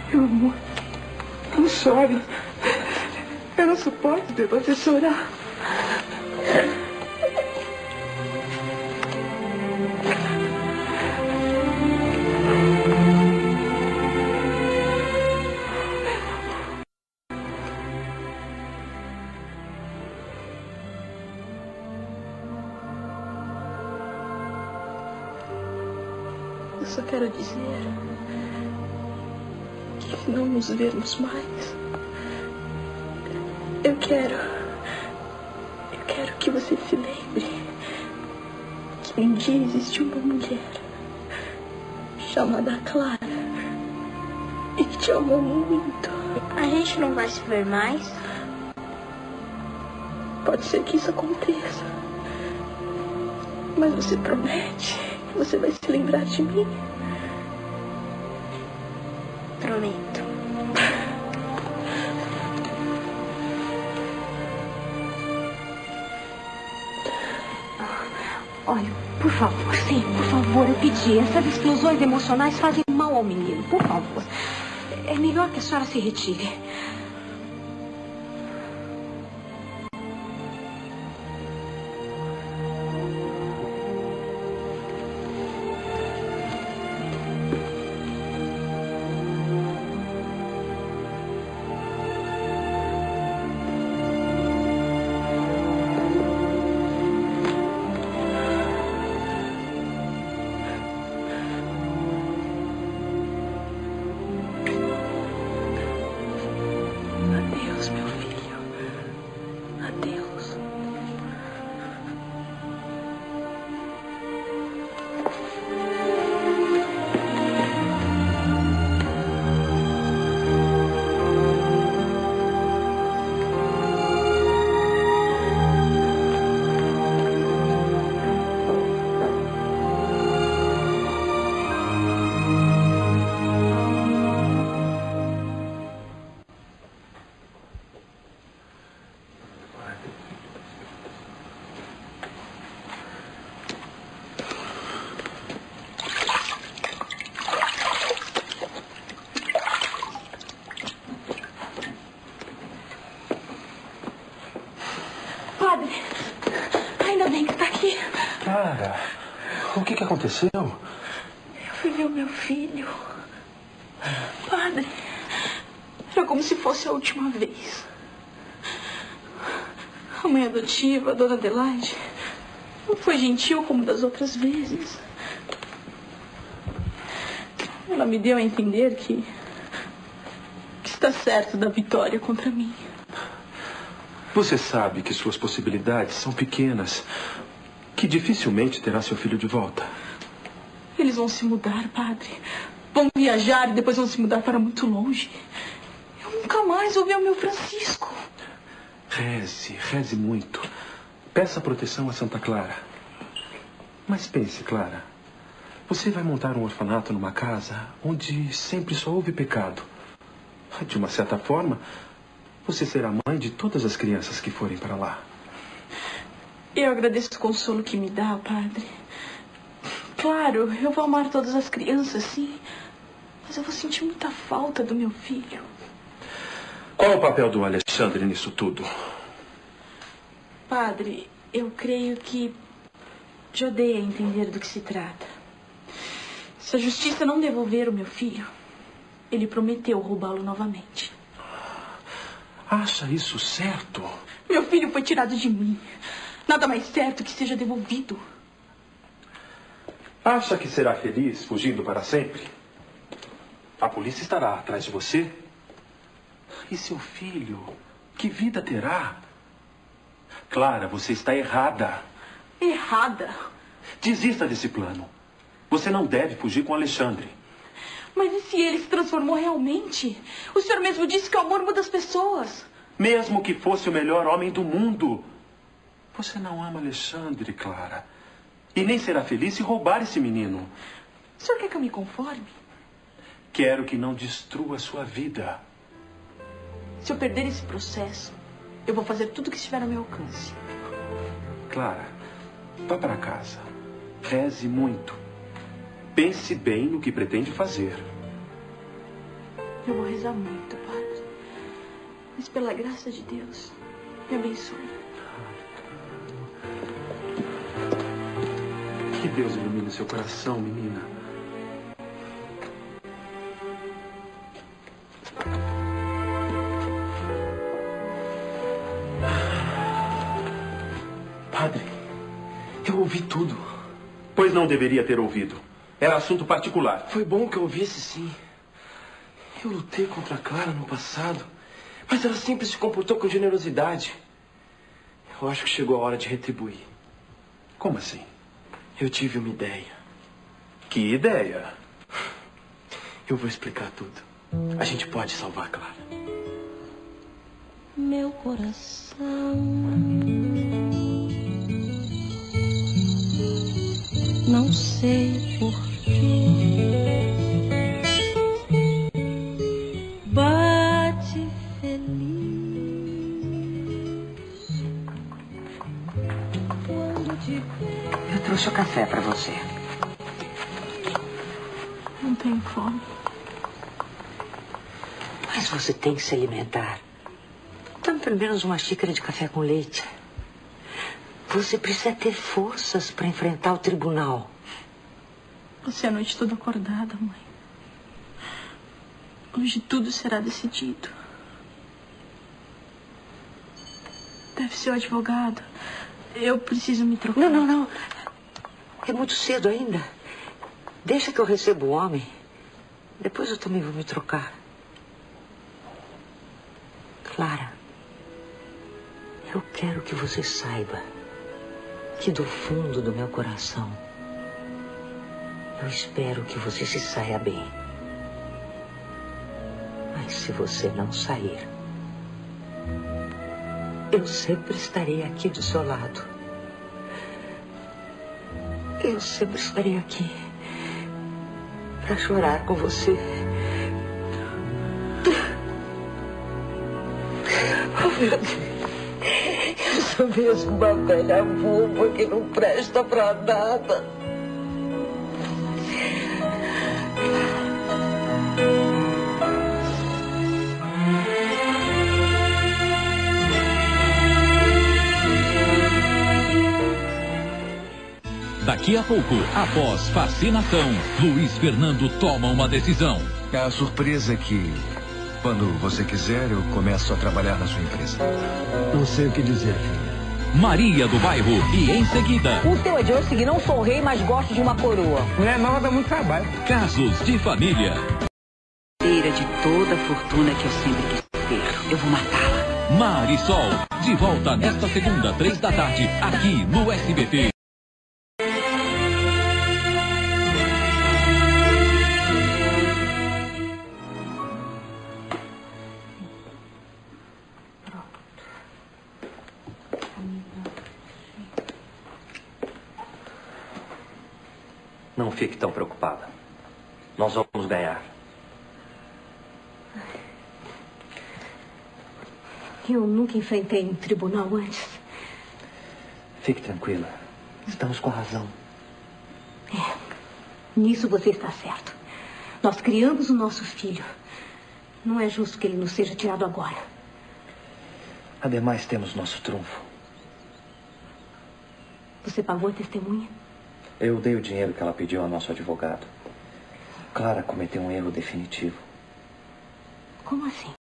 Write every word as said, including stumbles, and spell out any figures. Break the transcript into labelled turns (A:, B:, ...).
A: Meu amor, não chore. Eu não suporto ver você chorar.
B: Eu só quero dizer que se não nos vermos mais, eu quero, eu quero que você se lembre que um dia existiu uma mulher chamada Clara e que te amou muito.
C: A gente não vai se ver mais?
B: Pode ser que isso aconteça, mas você promete que você vai se lembrar de mim?
C: Prometo.
D: Olha, por favor, sim, por favor, eu pedi. Essas explosões emocionais fazem mal ao menino. Por favor. É melhor que a senhora se retire.
B: Adeus, meu filho. Adeus.
D: Padre, ainda bem que está aqui.
E: Clara, o que que aconteceu?
B: Eu fui ver o meu filho. Padre, era como se fosse a última vez. A mãe adotiva, a dona Adelaide, não foi gentil como das outras vezes. Ela me deu a entender que, que está certo da vitória contra mim.
E: Você sabe que suas possibilidades são pequenas, que dificilmente terá seu filho de volta.
B: Eles vão se mudar, padre. Vão viajar e depois vão se mudar para muito longe. Eu nunca mais vou ver o meu Francisco.
E: Reze, reze muito. Peça proteção a Santa Clara. Mas pense, Clara. Você vai montar um orfanato numa casa onde sempre só houve pecado. De uma certa forma, você será mãe de todas as crianças que forem para lá.
B: Eu agradeço o consolo que me dá, padre. Claro, eu vou amar todas as crianças, sim. Mas eu vou sentir muita falta do meu filho.
E: Qual é o papel do Alexandre nisso tudo?
B: Padre, eu creio que já dei a entender do que se trata. Se a justiça não devolver o meu filho, ele prometeu roubá-lo novamente.
E: Acha isso certo?
B: Meu filho foi tirado de mim. Nada mais certo que seja devolvido.
E: Acha que será feliz fugindo para sempre? A polícia estará atrás de você? E seu filho? Que vida terá? Clara, você está errada.
B: Errada?
E: Desista desse plano. Você não deve fugir com Alexandre.
B: Mas e se ele se transformou realmente? O senhor mesmo disse que o amor muda as pessoas.
E: Mesmo que fosse o melhor homem do mundo. Você não ama Alexandre, Clara. E nem será feliz se roubar esse menino.
B: O senhor quer que eu me conforme?
E: Quero que não destrua sua vida.
B: Se eu perder esse processo, eu vou fazer tudo o que estiver ao meu alcance.
E: Clara, vá para casa. Reze muito. Pense bem no que pretende fazer.
B: Eu vou rezar muito, padre. Mas pela graça de Deus, me abençoe.
E: Que Deus ilumine seu coração, menina. Padre, eu ouvi tudo. Pois não deveria ter ouvido. Era assunto particular.
A: Foi bom que eu ouvisse, sim. Eu lutei contra a Clara no passado, mas ela sempre se comportou com generosidade. Eu acho que chegou a hora de retribuir.
E: Como assim?
A: Eu tive uma ideia.
E: Que ideia?
A: Eu vou explicar tudo. A gente pode salvar a Clara.
F: Meu coração não sei porquê bate feliz quando te vejo.
G: Eu trouxe o café para você.
B: Não tenho fome.
G: Mas você tem que se alimentar. Tome pelo menos uma xícara de café com leite. Você precisa ter forças para enfrentar o tribunal.
B: Passei a noite toda acordada, mãe. Hoje tudo será decidido. Deve ser o advogado. Eu preciso me trocar.
G: Não, não, não. É muito cedo ainda. Deixa que eu receba o homem. Depois eu também vou me trocar. Clara, eu quero que você saiba que do fundo do meu coração eu espero que você se saia bem. Mas se você não sair, eu sempre estarei aqui do seu lado. Eu sempre estarei aqui para chorar com você. Oh, meu Deus. Eu sou mesmo uma velha boba que não presta pra nada.
H: Daqui a pouco, após fascinação, Luiz Fernando toma uma decisão.
I: A surpresa é que, quando você quiser, eu começo a trabalhar na sua empresa.
J: Não sei o que dizer, filho.
H: Maria do Bairro e, em seguida...
K: O seu é de hoje que não sou rei, mas gosto de uma coroa.
J: Mulher nova dá muito trabalho.
H: Casos de família.
K: De toda a fortuna que eu sempre quis ter. Eu vou matá-la.
H: Marisol, de volta nesta segunda, três da tarde, aqui no S B T.
L: Não fique tão preocupada. Nós vamos ganhar.
D: Eu nunca enfrentei um tribunal antes.
L: Fique tranquila. Estamos com razão.
D: É, nisso você está certo. Nós criamos o nosso filho. Não é justo que ele nos seja tirado agora.
L: Ademais, temos nosso trunfo.
D: Você pagou a testemunha?
L: Eu dei o dinheiro que ela pediu ao nosso advogado. Clara cometeu um erro definitivo.
D: Como assim?